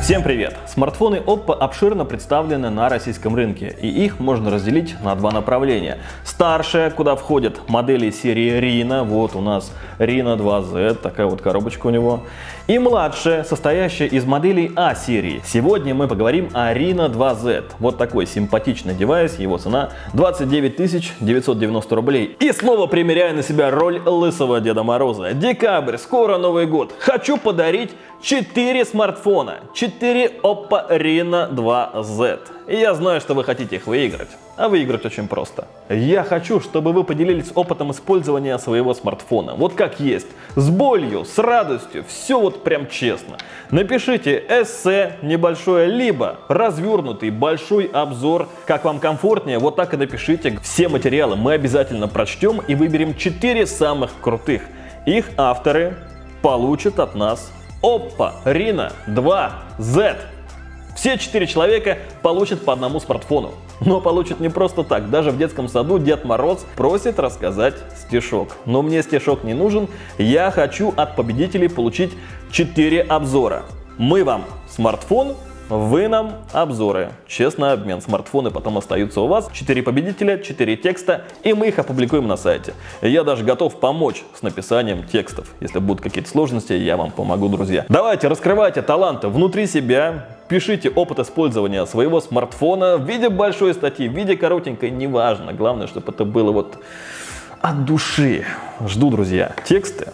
Всем привет! Смартфоны Oppo обширно представлены на российском рынке, и их можно разделить на два направления. Старшая, куда входят модели серии Reno, вот у нас Reno 2Z, такая вот коробочка у него. И младшая, состоящая из моделей А-серии. Сегодня мы поговорим о Reno 2Z. Вот такой симпатичный девайс, его цена 29 990 рублей. И снова примеряю на себя роль лысого Деда Мороза. Декабрь, скоро Новый год. Хочу подарить 4 смартфона, 4 Oppo Reno 2Z. И я знаю, что вы хотите их выиграть. А выиграть очень просто. Я хочу, чтобы вы поделились опытом использования своего смартфона. Вот как есть. С болью, с радостью, все вот прям честно. Напишите эссе небольшое, либо развернутый большой обзор. Как вам комфортнее, вот так и напишите. Все материалы мы обязательно прочтем и выберем 4 самых крутых. Их авторы получат от нас Oppo Reno 2Z. Все 4 человека получат по одному смартфону. Но получат не просто так. Даже в детском саду Дед Мороз просит рассказать стишок. Но мне стишок не нужен. Я хочу от победителей получить 4 обзора. Мы вам смартфон, вы нам обзоры. Честный обмен. Смартфоны потом остаются у вас. 4 победителя, 4 текста, и мы их опубликуем на сайте. Я даже готов помочь с написанием текстов. Если будут какие-то сложности, я вам помогу, друзья. Давайте, раскрывайте таланты внутри себя. Пишите опыт использования своего смартфона в виде большой статьи, в виде коротенькой, неважно. Главное, чтобы это было вот от души. Жду, друзья, тексты.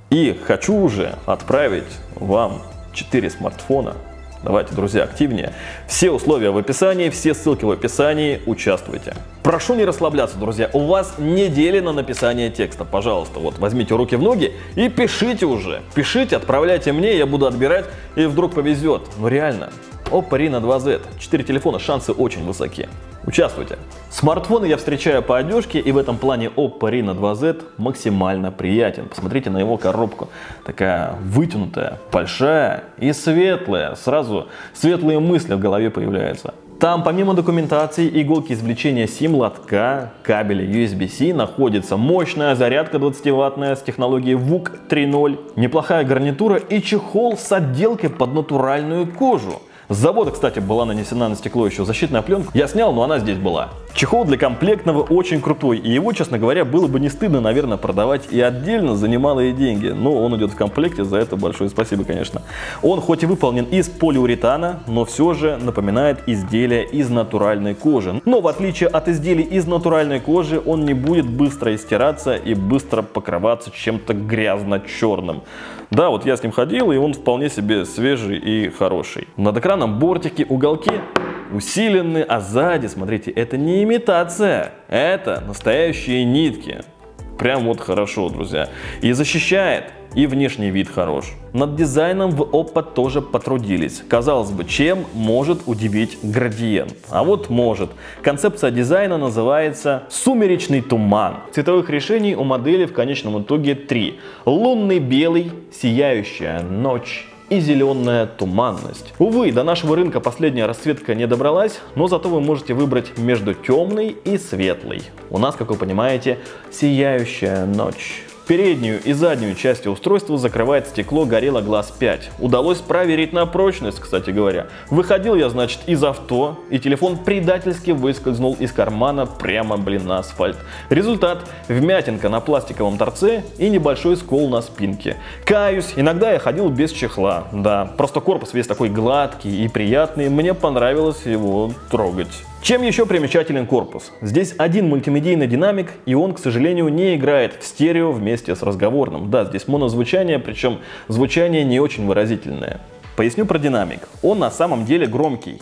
И хочу уже отправить вам 4 смартфона. Давайте, друзья, активнее. Все условия в описании, все ссылки в описании. Участвуйте. Прошу не расслабляться, друзья. У вас неделя на написание текста. Пожалуйста, вот возьмите руки в ноги и пишите уже. Пишите, отправляйте мне, я буду отбирать, и вдруг повезет. Ну реально. Oppo Reno 2Z. 4 телефона, шансы очень высоки. Участвуйте. Смартфоны я встречаю по одежке, и в этом плане Oppo Reno 2Z максимально приятен. Посмотрите на его коробку. Такая вытянутая, большая и светлая. Сразу светлые мысли в голове появляются. Там помимо документации, иголки извлечения сим-лотка, кабеля USB-C находится мощная зарядка 20-ваттная с технологией VOOC 3.0, неплохая гарнитура и чехол с отделкой под натуральную кожу. С завода, кстати, была нанесена на стекло еще защитная пленка. Я снял, но она здесь была. Чехол для комплектного очень крутой. И его, честно говоря, было бы не стыдно, наверное, продавать и отдельно за немалые деньги. Но он идет в комплекте, за это большое спасибо, конечно. Он хоть и выполнен из полиуретана, но все же напоминает изделие из натуральной кожи. Но в отличие от изделий из натуральной кожи, он не будет быстро истираться и быстро покрываться чем-то грязно-черным. Да, вот я с ним ходил, и он вполне себе свежий и хороший. Над экраном бортики, уголки усилены, а сзади, смотрите, это не имитация, это настоящие нитки. Прям вот хорошо, друзья. И защищает, и внешний вид хорош. Над дизайном в Oppo тоже потрудились. Казалось бы, чем может удивить градиент? А вот может. Концепция дизайна называется «Сумеречный туман». Цветовых решений у модели в конечном итоге 3. Лунный белый, сияющая ночь и зеленая туманность. Увы, до нашего рынка последняя расцветка не добралась, но зато вы можете выбрать между темной и светлой. У нас, как вы понимаете, сияющая ночь. Переднюю и заднюю части устройства закрывает стекло Gorilla Glass 5. Удалось проверить на прочность, кстати говоря. Выходил я, значит, из авто, и телефон предательски выскользнул из кармана прямо, на асфальт. Результат – вмятинка на пластиковом торце и небольшой скол на спинке. Каюсь, иногда я ходил без чехла, да. Просто корпус весь такой гладкий и приятный, мне понравилось его трогать. Чем еще примечателен корпус? Здесь один мультимедийный динамик, и он, к сожалению, не играет в стерео вместе с разговорным. Да, здесь монозвучание, причем звучание не очень выразительное. Поясню про динамик. Он на самом деле громкий.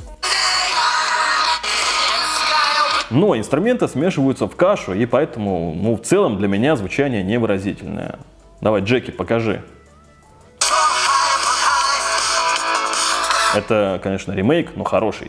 Но инструменты смешиваются в кашу, и поэтому, в целом для меня звучание невыразительное. Давай, Джеки, покажи. Это, конечно, ремейк, но хороший.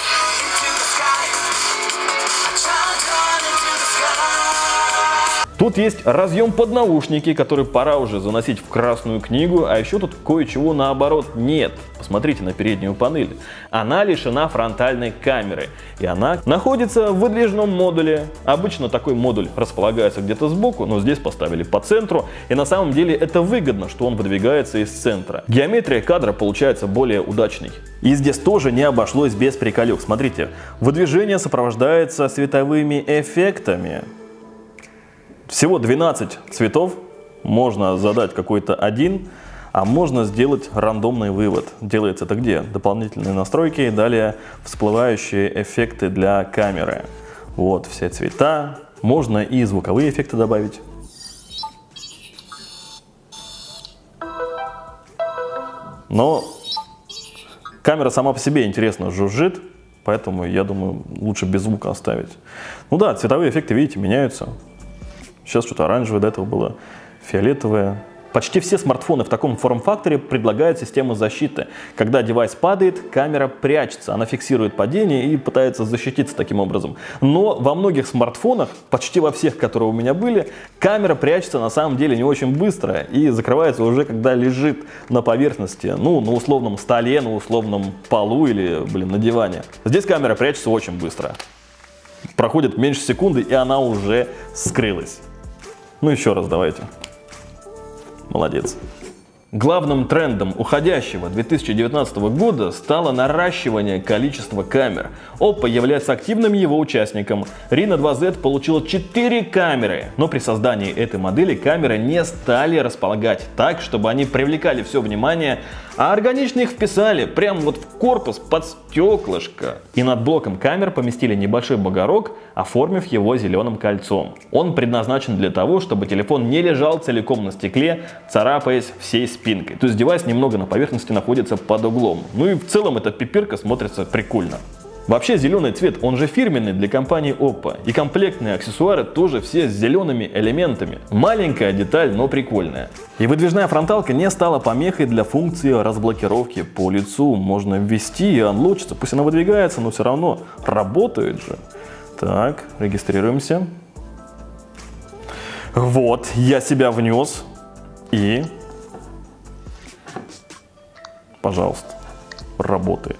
Тут Тут есть разъем под наушники, который пора уже заносить в Красную книгу, а еще тут кое-чего наоборот нет. Посмотрите на переднюю панель. Она лишена фронтальной камеры, и она находится в выдвижном модуле. Обычно такой модуль располагается где-то сбоку, но здесь поставили по центру, и на самом деле это выгодно, что он выдвигается из центра. Геометрия кадра получается более удачной. И здесь тоже не обошлось без приколюх. Смотрите, выдвижение сопровождается световыми эффектами. Всего 12 цветов, можно задать какой-то один, а можно сделать рандомный вывод. Делается это где? Дополнительные настройки, далее всплывающие эффекты для камеры. Вот все цвета, можно и звуковые эффекты добавить. Но камера сама по себе интересно жужжит, поэтому я думаю, лучше без звука оставить. Ну да, цветовые эффекты, видите, меняются. Сейчас что-то оранжевое, до этого было фиолетовое. Почти все смартфоны в таком форм-факторе предлагают систему защиты. Когда девайс падает, камера прячется, она фиксирует падение и пытается защититься таким образом. Но во многих смартфонах, почти во всех, которые у меня были, камера прячется на самом деле не очень быстро и закрывается уже, когда лежит на поверхности, ну, на условном столе, на условном полу или, на диване. Здесь камера прячется очень быстро. Проходит меньше секунды, и она уже скрылась. Ну еще раз давайте. Молодец. Главным трендом уходящего 2019 года стало наращивание количества камер. Oppo является активным его участником. Reno 2Z получила 4 камеры, но при создании этой модели камеры не стали располагать так, чтобы они привлекали все внимание, а органично их вписали прямо вот в корпус под стеклышко. И над блоком камер поместили небольшой бугорок, оформив его зеленым кольцом. Он предназначен для того, чтобы телефон не лежал целиком на стекле, царапаясь всей спинкой. То есть девайс немного на поверхности находится под углом. Ну и в целом эта пипирка смотрится прикольно. Вообще зеленый цвет, он же фирменный для компании Oppo. И комплектные аксессуары тоже все с зелеными элементами. Маленькая деталь, но прикольная. И выдвижная фронталка не стала помехой для функции разблокировки по лицу. Можно ввести и анлочиться. Пусть она выдвигается, но все равно работает же. Так, регистрируемся. Вот, я себя внес. И... пожалуйста, работает.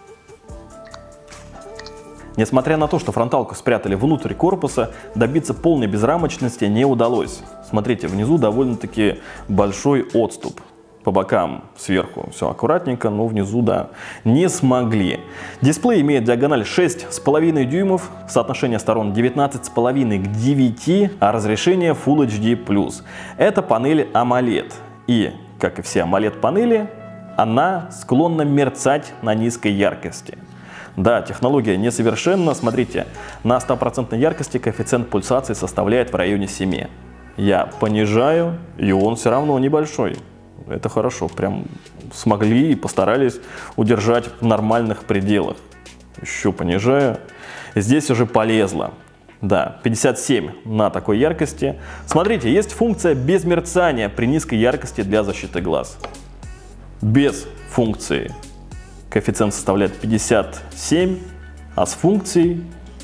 Несмотря на то, что фронталку спрятали внутрь корпуса, добиться полной безрамочности не удалось. Смотрите, внизу довольно-таки большой отступ. По бокам сверху все аккуратненько, но внизу, да, не смогли. Дисплей имеет диагональ 6,5 дюймов, соотношение сторон 19,5 к 9, а разрешение Full HD+. Это панель AMOLED. И, как и все AMOLED-панели, она склонна мерцать на низкой яркости. Да, технология несовершенна. Смотрите, на 100% яркости коэффициент пульсации составляет в районе 7. Я понижаю, и он все равно небольшой. Это хорошо, прям смогли и постарались удержать в нормальных пределах. Еще понижаю. Здесь уже полезло. Да, 57 на такой яркости. Смотрите, есть функция без мерцания при низкой яркости для защиты глаз. Без функции коэффициент составляет 57, а с функцией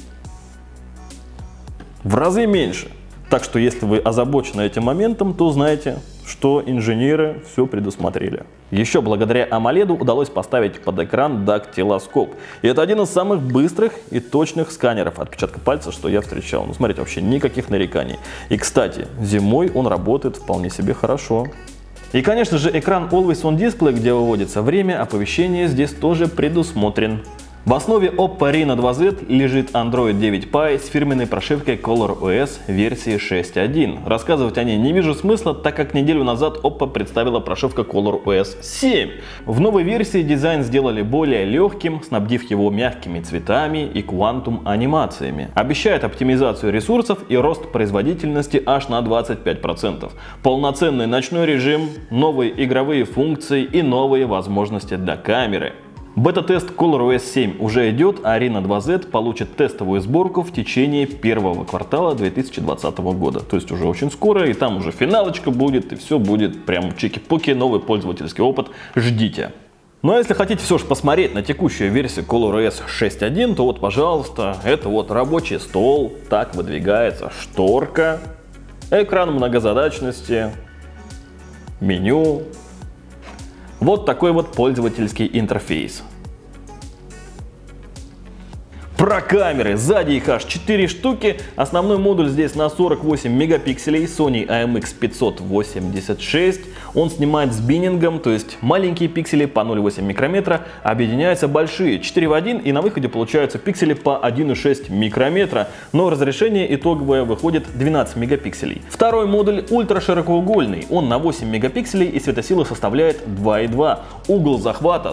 в разы меньше. Так что если вы озабочены этим моментом, то знайте, что инженеры все предусмотрели. Еще благодаря AMOLED удалось поставить под экран дактилоскоп. И это один из самых быстрых и точных сканеров отпечатка пальца, что я встречал. Ну, смотрите, вообще никаких нареканий. И, кстати, зимой он работает вполне себе хорошо. И, конечно же, экран Always On Display, где выводится время, оповещения здесь тоже предусмотрен. В основе Oppo Reno 2Z лежит Android 9 Pie с фирменной прошивкой ColorOS версии 6.1. Рассказывать о ней не вижу смысла, так как неделю назад Oppo представила прошивку ColorOS 7. В новой версии дизайн сделали более легким, снабдив его мягкими цветами и квантум-анимациями. Обещает оптимизацию ресурсов и рост производительности аж на 25%. Полноценный ночной режим, новые игровые функции и новые возможности для камеры. Бета-тест ColorOS 7 уже идет, а Reno 2Z получит тестовую сборку в течение первого квартала 2020 года. То есть уже очень скоро, и там уже финалочка будет, и все будет прям чики-пуки, новый пользовательский опыт. Ждите. Ну а если хотите все же посмотреть на текущую версию ColorOS 6.1, то вот, пожалуйста, это вот рабочий стол, так выдвигается шторка. Экран многозадачности, меню. Вот такой вот пользовательский интерфейс. Про камеры. Сзади их аж 4 штуки. Основной модуль здесь на 48 мегапикселей, Sony IMX586. Он снимает с биннингом, то есть маленькие пиксели по 0,8 микрометра объединяются большие 4 в 1, и на выходе получаются пиксели по 1,6 микрометра, но разрешение итоговое выходит 12 мегапикселей. Второй модуль ультраширокоугольный. Он на 8 мегапикселей и светосила составляет 2,2. Угол захвата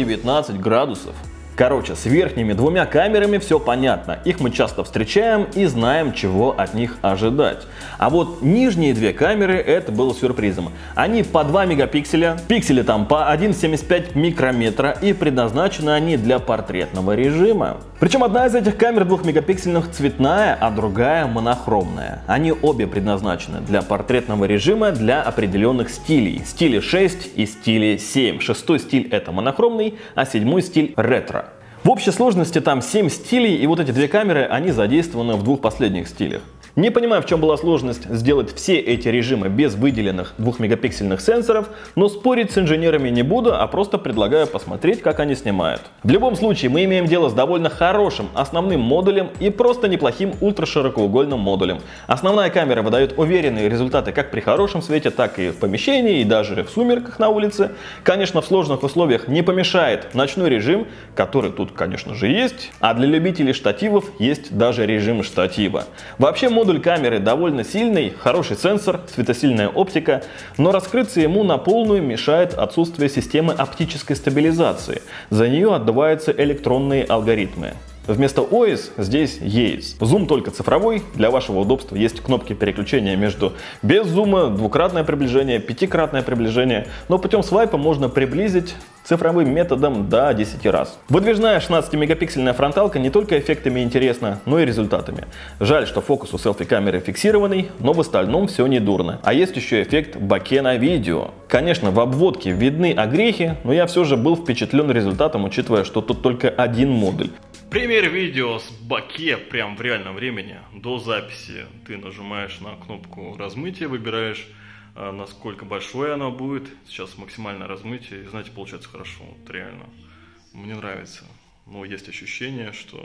119 градусов. Короче, с верхними двумя камерами все понятно, их мы часто встречаем и знаем, чего от них ожидать. А вот нижние две камеры это было сюрпризом. Они по 2 мегапикселя, пиксели там по 1,75 микрометра, и предназначены они для портретного режима. Причем одна из этих камер 2-мегапиксельных цветная, а другая монохромная. Они обе предназначены для портретного режима для определенных стилей. Стиле 6 и стиле 7. Шестой стиль это монохромный, а седьмой стиль ретро. В общей сложности там 7 стилей, и вот эти две камеры, они задействованы в двух последних стилях. Не понимаю, в чем была сложность сделать все эти режимы без выделенных 2-мегапиксельных сенсоров, но спорить с инженерами не буду, а просто предлагаю посмотреть, как они снимают. В любом случае, мы имеем дело с довольно хорошим основным модулем и просто неплохим ультраширокоугольным модулем. Основная камера выдает уверенные результаты как при хорошем свете, так и в помещении, и даже в сумерках на улице. Конечно, в сложных условиях не помешает ночной режим, который тут, конечно же, есть, а для любителей штативов есть даже режим штатива. Вообще, модуль камеры довольно сильный, хороший сенсор, светосильная оптика, но раскрыться ему на полную мешает отсутствие системы оптической стабилизации. За нее отдуваются электронные алгоритмы. Вместо OIS здесь EIS. Зум только цифровой, для вашего удобства есть кнопки переключения между без зума, двукратное приближение, пятикратное приближение, но путем свайпа можно приблизить цифровым методом до 10 раз. Выдвижная 16-мегапиксельная фронталка не только эффектами интересна, но и результатами. Жаль, что фокус у селфи-камеры фиксированный, но в остальном все не дурно. А есть еще эффект боке на видео. Конечно, в обводке видны огрехи, но я все же был впечатлен результатом, учитывая, что тут только один модуль. Пример видео с боке прям в реальном времени. До записи ты нажимаешь на кнопку размытия, выбираешь, насколько большое оно будет. Сейчас максимальное размытие, и знаете, получается хорошо, вот реально. Мне нравится. Но есть ощущение, что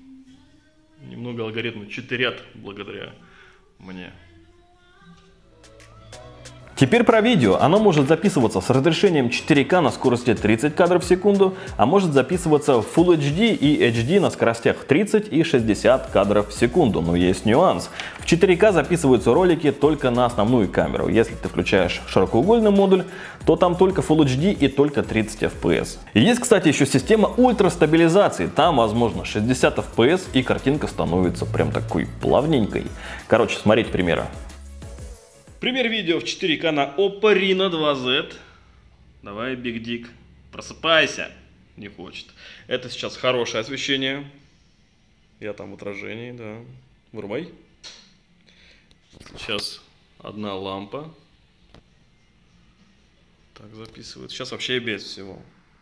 немного алгоритмы читерят благодаря мне. Теперь про видео. Оно может записываться с разрешением 4К на скорости 30 кадров в секунду, а может записываться в Full HD и HD на скоростях 30 и 60 кадров в секунду. Но есть нюанс. В 4К записываются ролики только на основную камеру. Если ты включаешь широкоугольный модуль, то там только Full HD и только 30 FPS. Есть, кстати, еще система ультрастабилизации. Там возможно 60 FPS и картинка становится прям такой плавненькой. Короче, смотрите примеры. Пример видео в 4К на Oppo Reno 2Z. Давай, Big Dick, просыпайся. Не хочет. Это сейчас хорошее освещение. Я там в отражении, да. Вырубай. Сейчас одна лампа. Так записывает. Сейчас вообще без всего.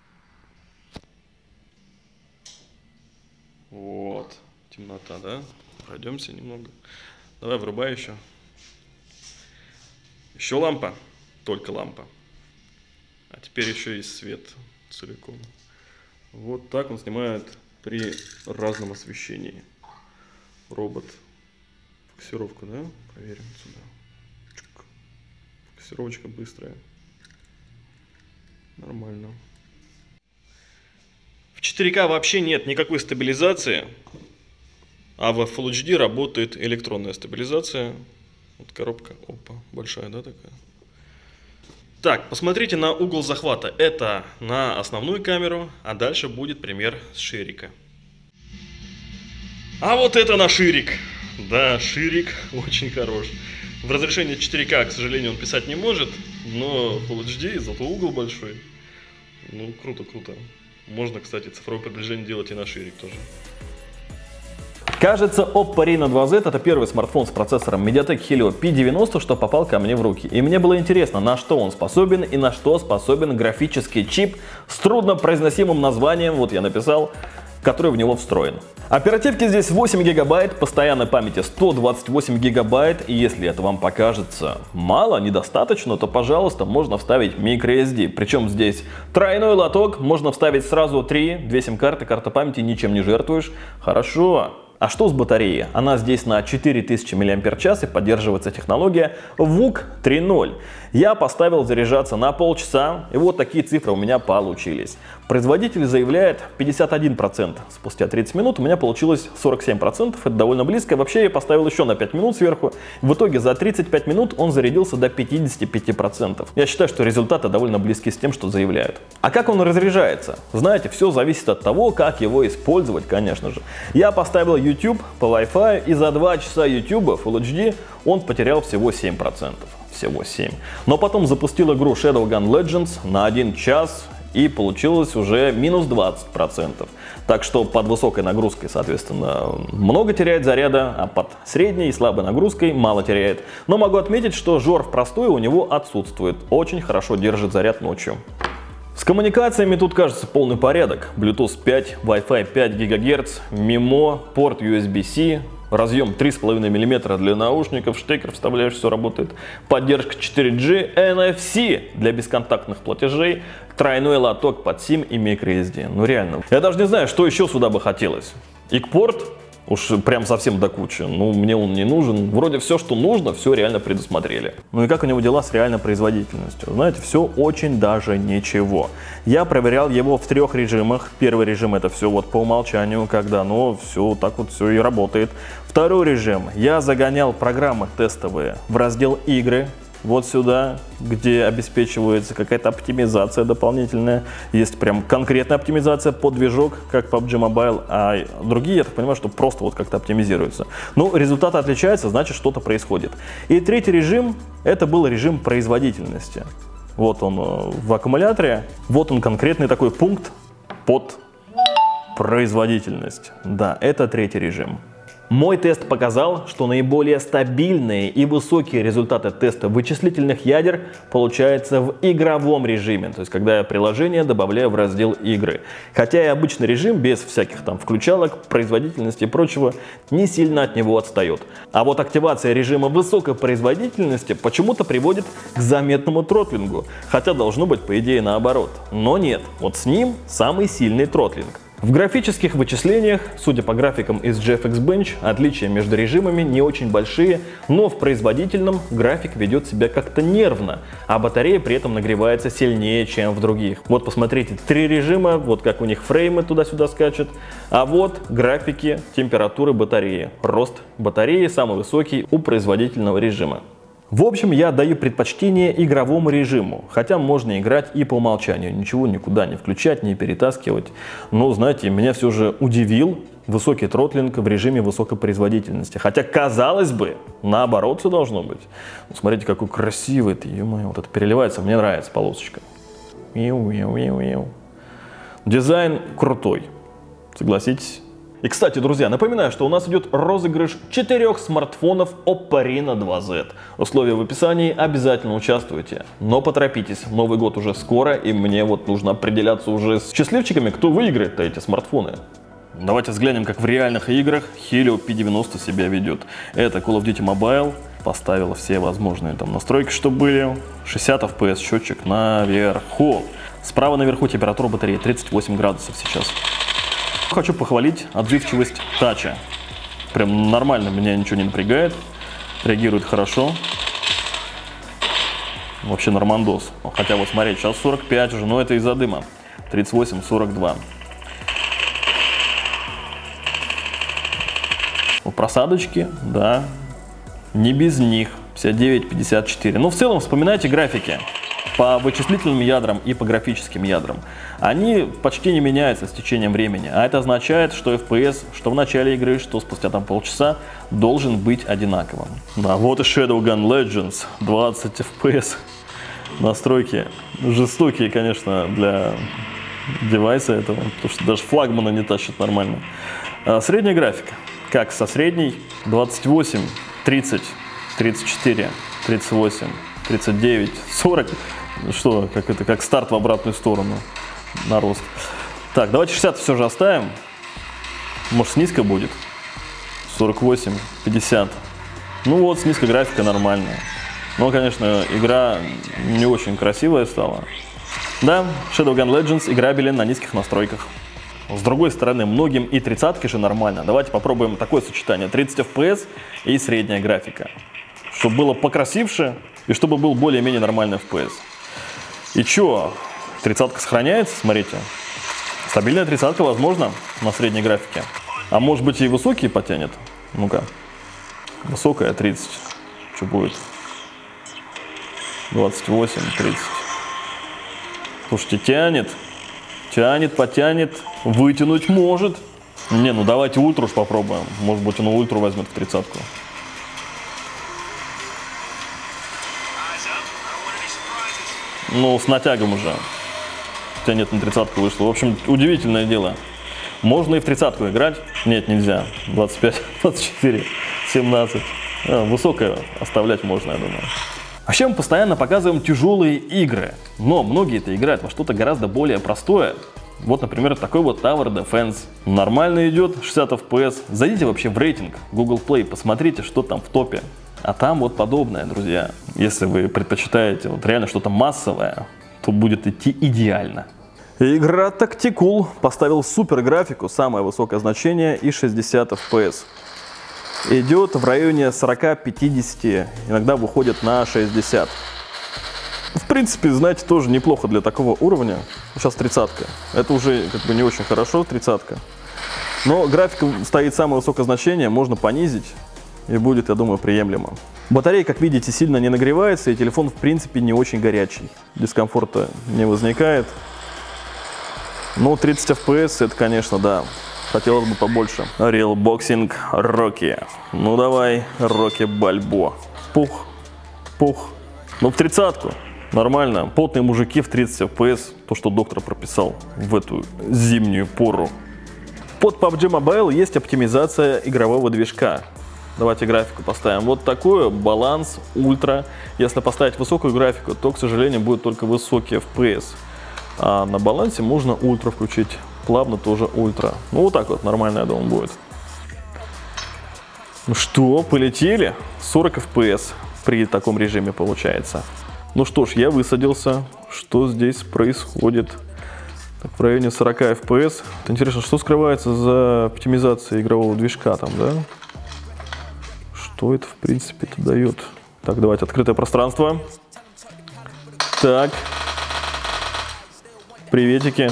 Вот. Темнота, да? Пройдемся немного. Давай, вырубай еще. Еще лампа, только лампа. А теперь еще и свет целиком. Вот так он снимает при разном освещении. Робот. Фокусировку, да? Проверим сюда. Чук. Фокусировочка быстрая. Нормально. В 4К вообще нет никакой стабилизации. А в Full HD работает электронная стабилизация. Вот коробка, опа, большая, да, такая? Так, посмотрите на угол захвата. Это на основную камеру, а дальше будет пример с ширика. А вот это на ширик. Да, ширик очень хорош. В разрешении 4К, к сожалению, он писать не может, но Full HD, зато угол большой. Ну, круто, круто. Можно, кстати, цифровое приближение делать и на ширик тоже. Кажется, Oppo Reno 2Z это первый смартфон с процессором MediaTek Helio P90, что попал ко мне в руки. И мне было интересно, на что он способен и на что способен графический чип с труднопроизносимым названием, вот я написал, который в него встроен. Оперативки здесь 8 гигабайт, постоянной памяти 128 гигабайт, и если это вам покажется мало, недостаточно, то, пожалуйста, можно вставить microSD. Причем здесь тройной лоток, можно вставить сразу 2 сим-карты, карта памяти, ничем не жертвуешь. Хорошо. А что с батареей? Она здесь на 4000 мАч и поддерживается технология VOOC 3.0. Я поставил заряжаться на полчаса, и вот такие цифры у меня получились. Производитель заявляет 51%. Спустя 30 минут у меня получилось 47%, это довольно близко. Вообще я поставил еще на 5 минут сверху. В итоге за 35 минут он зарядился до 55%. Я считаю, что результаты довольно близки с тем, что заявляют. А как он разряжается? Знаете, все зависит от того, как его использовать, конечно же. Я поставил YouTube по Wi-Fi, и за 2 часа YouTube Full HD он потерял всего 7%. Всего 7. Но потом запустил игру Shadowgun Legends на 1 час, и получилось уже минус 20%. Так что под высокой нагрузкой, соответственно, много теряет заряда, а под средней и слабой нагрузкой мало теряет. Но могу отметить, что жор в простой у него отсутствует. Очень хорошо держит заряд ночью. С коммуникациями тут, кажется, полный порядок. Bluetooth 5, Wi-Fi 5 ГГц, MIMO, порт USB-C, разъем 3,5 мм для наушников, штекер вставляешь, все работает. Поддержка 4G, NFC для бесконтактных платежей, тройной лоток под SIM и microSD. Ну реально. Я даже не знаю, что еще сюда бы хотелось. ИК-порт. Уж прям совсем до кучи. Ну, мне он не нужен. Вроде все, что нужно, все реально предусмотрели. Ну и как у него дела с реальной производительностью? Знаете, все очень даже ничего. Я проверял его в 3 режимах. Первый режим — это все вот по умолчанию, когда оно все так вот все и работает. Второй режим. Я загонял программы тестовые в раздел «Игры». Вот сюда, где обеспечивается какая-то оптимизация дополнительная. Есть прям конкретная оптимизация под движок, как PUBG Mobile, а другие, я так понимаю, что просто вот как-то оптимизируются. Ну, результаты отличаются, значит, что-то происходит. И третий режим, это был режим производительности. Вот он в аккумуляторе, вот он конкретный такой пункт под производительность. Да, это третий режим. Мой тест показал, что наиболее стабильные и высокие результаты теста вычислительных ядер получаются в игровом режиме, то есть когда я приложение добавляю в раздел игры. Хотя и обычный режим без всяких там включалок, производительности и прочего не сильно от него отстает. А вот активация режима высокой производительности почему-то приводит к заметному тротлингу, хотя должно быть по идее наоборот. Но нет, вот с ним самый сильный тротлинг. В графических вычислениях, судя по графикам из GFX Bench, отличия между режимами не очень большие, но в производительном график ведет себя как-то нервно, а батарея при этом нагревается сильнее, чем в других. Вот посмотрите, 3 режима, вот как у них фреймы туда-сюда скачут, а вот графики температуры батареи. Рост батареи самый высокий у производительного режима. В общем, я даю предпочтение игровому режиму, хотя можно играть и по умолчанию, ничего никуда не включать, не перетаскивать. Но, знаете, меня все же удивил высокий тротлинг в режиме высокой производительности. Хотя, казалось бы, наоборот все должно быть. Ну, смотрите, какой красивый это, ё-моё, вот это переливается, мне нравится полосочка. Дизайн крутой, согласитесь? И, кстати, друзья, напоминаю, что у нас идет розыгрыш 4 смартфонов Oppo Reno 2Z. Условия в описании, обязательно участвуйте. Но поторопитесь, Новый год уже скоро, и мне вот нужно определяться уже с счастливчиками, кто выиграет-то эти смартфоны. Давайте взглянем, как в реальных играх Helio P90 себя ведет. Это Call of Duty Mobile. Поставила все возможные там настройки, что были. 60 FPS счетчик наверху. Справа наверху температура батареи 38 градусов сейчас. Хочу похвалить отзывчивость тача. Прям нормально, меня ничего не напрягает. Реагирует хорошо. Вообще нормандос. Хотя вот смотреть, сейчас 45 уже, но это из-за дыма. 38-42. Просадочки, да, не без них. 59-54. Но в целом вспоминайте графики. По вычислительным ядрам и по графическим ядрам. Они почти не меняются с течением времени, а это означает, что FPS, что в начале игры, что спустя там полчаса, должен быть одинаковым. Да, вот и Shadowgun Legends, 20 FPS. Настройки жестокие, конечно, для девайса этого, потому что даже флагманы не тащат нормально. Средняя графика, как со средней, 28, 30, 34, 38, 39, 40. Что, как старт в обратную сторону на рост. Так, давайте 60 все же оставим. Может, с низкой будет? 48, 50. Ну вот, с низкой графикой нормальная. Но, конечно, игра не очень красивая стала. Да, Shadowgun Legends играбелен на низких настройках. С другой стороны, многим и 30-ки же нормально. Давайте попробуем такое сочетание. 30 FPS и средняя графика. Чтобы было покрасивше и чтобы был более-менее нормальный FPS. И чё? 30-ка сохраняется, смотрите. Стабильная 30-ка возможно на средней графике. А может быть и высокие потянет? Ну-ка. Высокая 30. Что будет? 28, 30. Слушайте, тянет. Тянет, потянет. Вытянуть может. Не, ну давайте ультру уж попробуем. Может быть он ультру возьмет в 30-ку. Ну, с натягом уже. Хотя нет, на 30-ку вышло. В общем, удивительное дело. Можно и в 30-ку играть. Нет, нельзя. 25, 24, 17. Высокое оставлять можно, я думаю. Вообще мы постоянно показываем тяжелые игры. Но многие-то играют во что-то гораздо более простое. Вот, например, такой вот Tower Defense. Нормально идет, 60 FPS. Зайдите вообще в рейтинг Google Play, посмотрите, что там в топе. А там вот подобное, друзья. Если вы предпочитаете вот реально что-то массовое, то будет идти идеально. Игра Tactical поставил супер графику, самое высокое значение и 60 FPS. Идет в районе 40-50, иногда выходит на 60. В принципе, знаете, тоже неплохо для такого уровня. Сейчас 30-ка. Это уже как бы не очень хорошо, 30-ка. Но графика стоит самое высокое значение, можно понизить. И будет, я думаю, приемлемо. Батарея, как видите, сильно не нагревается, и телефон, в принципе, не очень горячий. Дискомфорта не возникает. Ну, 30 FPS, это, конечно, да. Хотелось бы побольше. Real Boxing Rocky. Ну, давай, Rocky Бальбо. Пух, пух. Ну, в 30-ку. Нормально. Потные мужики в 30 FPS. То, что доктор прописал в эту зимнюю пору. Под PUBG Mobile есть оптимизация игрового движка. Давайте графику поставим. Вот такую, баланс, ультра. Если поставить высокую графику, то, к сожалению, будет только высокий FPS. А на балансе можно ультра включить. Плавно тоже ультра. Ну, вот так вот нормально, я думаю, будет. Ну что, полетели? 40 FPS при таком режиме получается. Ну что ж, я высадился. Что здесь происходит? Так, в районе 40 FPS. Вот интересно, что скрывается за оптимизацией игрового движка там, да? Что это, в принципе-то, дает? Так, давайте, открытое пространство. Так. Приветики.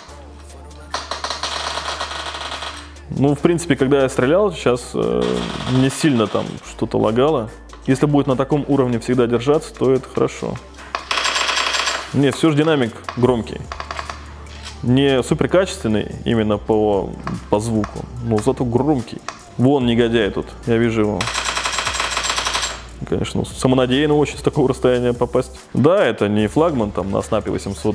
Ну, в принципе, когда я стрелял, сейчас не сильно там что-то лагало. Если будет на таком уровне всегда держаться, то это хорошо. Нет, все же динамик громкий. Не супер качественный именно по звуку, но зато громкий. Вон негодяй тут, я вижу его. Конечно, самонадеянно очень с такого расстояния попасть. Да, это не флагман там на снапе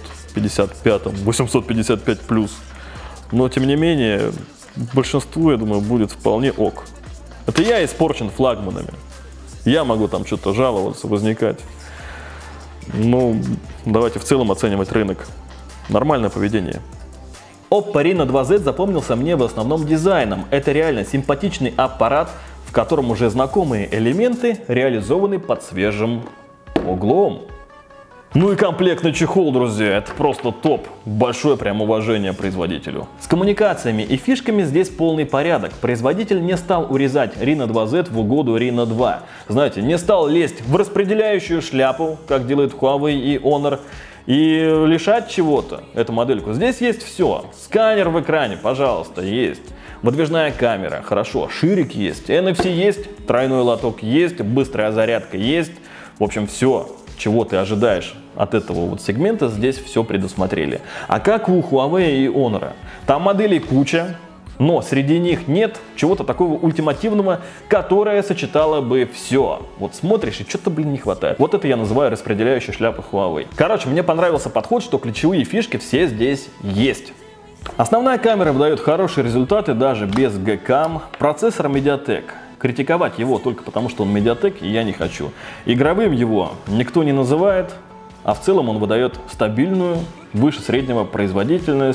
855 плюс. Но, тем не менее, большинству, я думаю, будет вполне ок. Это я испорчен флагманами. Я могу там что-то жаловаться, возникать. Ну, давайте в целом оценивать рынок. Нормальное поведение. Oppo Reno 2Z запомнился мне в основном дизайном. Это реально симпатичный аппарат, в котором уже знакомые элементы реализованы под свежим углом. Ну и комплектный чехол, друзья, это просто топ. Большое прям уважение производителю. С коммуникациями и фишками здесь полный порядок. Производитель не стал урезать Reno 2Z в угоду Reno 2. Знаете, не стал лезть в распределяющую шляпу, как делает Huawei и Honor, и лишать чего-то эту модельку. Здесь есть все. Сканер в экране, пожалуйста, есть. Выдвижная камера, хорошо. Ширик есть, NFC есть, тройной лоток есть, быстрая зарядка есть. В общем, все, чего ты ожидаешь от этого вот сегмента, здесь все предусмотрели. А как у Huawei и Honor? Там моделей куча, но среди них нет чего-то такого ультимативного, которое сочетало бы все. Вот смотришь и что-то, блин, не хватает. Вот это я называю распределяющей шляпой Huawei. Короче, мне понравился подход, что ключевые фишки все здесь есть. Основная камера выдает хорошие результаты даже без Gcam. Процессор Mediatek. Критиковать его только потому, что он Mediatek, я не хочу. Игровым его никто не называет, а в целом он выдает стабильную, выше среднего производительность,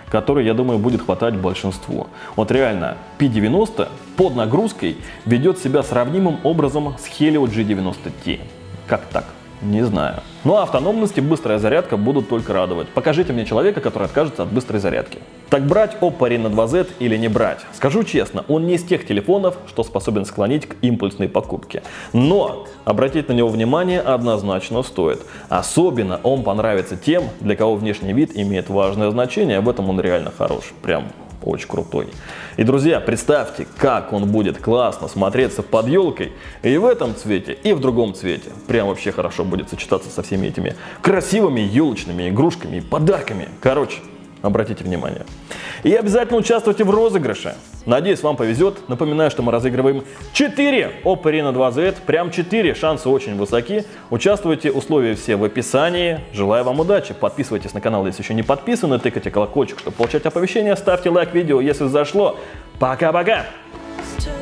который, я думаю, будет хватать большинству. Вот реально, P90 под нагрузкой ведет себя сравнимым образом с Helio G90T. Как так? Не знаю. Ну а автономность и быстрая зарядка будут только радовать. Покажите мне человека, который откажется от быстрой зарядки. Так брать Oppo Reno 2Z или не брать? Скажу честно, он не из тех телефонов, что способен склонить к импульсной покупке. Но обратить на него внимание однозначно стоит. Особенно он понравится тем, для кого внешний вид имеет важное значение. В этом он реально хорош. Прям очень крутой. И, друзья, представьте, как он будет классно смотреться под елкой и в этом цвете, и в другом цвете. Прям вообще хорошо будет сочетаться со всеми этими красивыми елочными игрушками и подарками. Короче, обратите внимание. И обязательно участвуйте в розыгрыше. Надеюсь, вам повезет. Напоминаю, что мы разыгрываем 4 Oppo Reno 2Z. Прям 4, шансы очень высоки. Участвуйте, условия все в описании. Желаю вам удачи. Подписывайтесь на канал, если еще не подписаны. Тыкайте колокольчик, чтобы получать оповещения. Ставьте лайк видео, если зашло. Пока-пока!